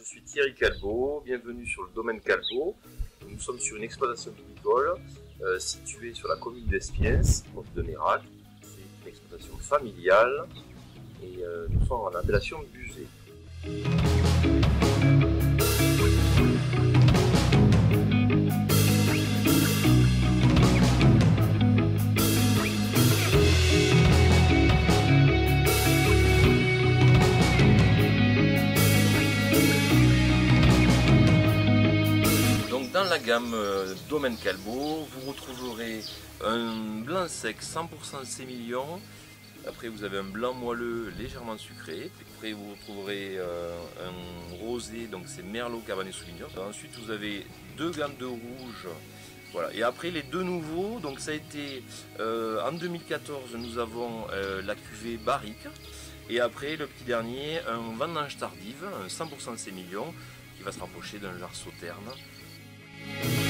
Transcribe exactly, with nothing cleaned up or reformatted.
je suis Thierry Calveau, bienvenue sur le domaine Calveau. Nous sommes sur une exploitation viticole euh, située sur la commune d'Espiens, côte de Nérac. C'est une exploitation familiale et euh, nous sommes en appellation Buzet. Dans la gamme euh, Domaine Calveau, vous retrouverez un blanc sec cent pour cent sémillon. Après, vous avez un blanc moelleux légèrement sucré. Après, vous retrouverez euh, un rosé, donc c'est Merlot, Cabernet Sauvignon. Ensuite, vous avez deux gammes de rouge. Voilà. Et après, les deux nouveaux, donc ça a été euh, en deux mille quatorze, nous avons euh, la cuvée Barrique. Et après, le petit dernier, un vendange tardive, un cent pour cent sémillon, qui va se rapprocher d'un jar sauterne.